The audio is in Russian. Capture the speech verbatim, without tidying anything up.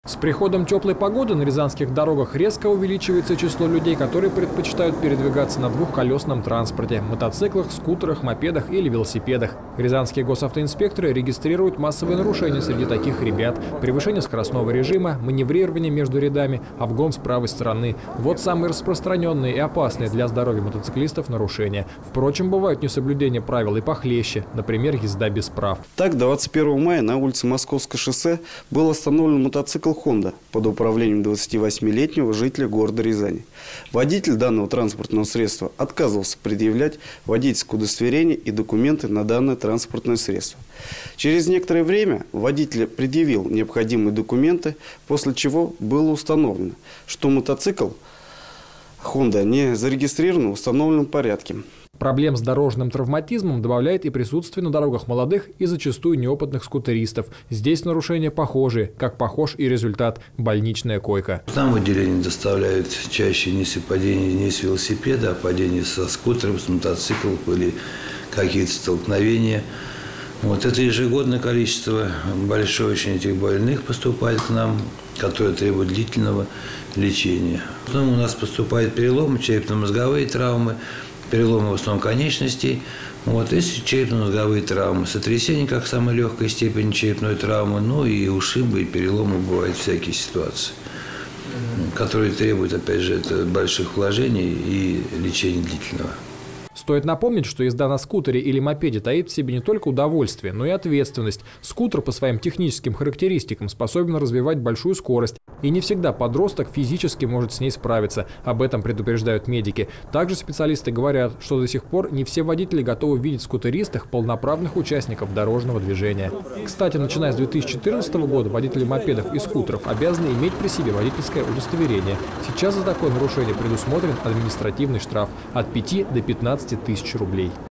С приходом теплой погоды на рязанских дорогах резко увеличивается число людей, которые предпочитают передвигаться на двухколесном транспорте – мотоциклах, скутерах, мопедах или велосипедах. Рязанские госавтоинспекторы регистрируют массовые нарушения среди таких ребят – превышение скоростного режима, маневрирование между рядами, обгон с правой стороны. Вот самые распространенные и опасные для здоровья мотоциклистов нарушения. Впрочем, бывают несоблюдения правил и похлеще, например, езда без прав. Так, двадцать первого мая на улице Московского шоссе был остановлен мотоцикл «Хонда» под управлением двадцативосьмилетнего жителя города Рязани. Водитель данного транспортного средства отказывался предъявлять водительское удостоверение и документы на данное транспортное средство. Через некоторое время водитель предъявил необходимые документы, после чего было установлено, что мотоцикл «Хонда» не зарегистрирован в установленном порядке. Проблем с дорожным травматизмом добавляет и присутствие на дорогах молодых и зачастую неопытных скутеристов. Здесь нарушения похожие, как похож и результат – больничная койка. Нам в отделении доставляют чаще не с падения не с велосипеда, а падения со скутером, с мотоциклов или какие-то столкновения. Вот это ежегодное количество, большое очень этих больных поступает к нам, которые требуют длительного лечения. Потом у нас поступают переломы, черепно-мозговые травмы, переломы в основном конечностей. Вот, есть черепно-мозговые травмы, сотрясение как самой легкой степени черепной травмы, ну и ушибы, и переломы, бывают всякие ситуации, которые требуют, опять же, это больших вложений и лечения длительного. Стоит напомнить, что езда на скутере или мопеде таит в себе не только удовольствие, но и ответственность. Скутер по своим техническим характеристикам способен развивать большую скорость. И не всегда подросток физически может с ней справиться. Об этом предупреждают медики. Также специалисты говорят, что до сих пор не все водители готовы видеть в скутеристах полноправных участников дорожного движения. Кстати, начиная с две тысячи четырнадцатого года водители мопедов и скутеров обязаны иметь при себе водительское удостоверение. Сейчас за такое нарушение предусмотрен административный штраф от пяти до пятнадцати тысяч рублей.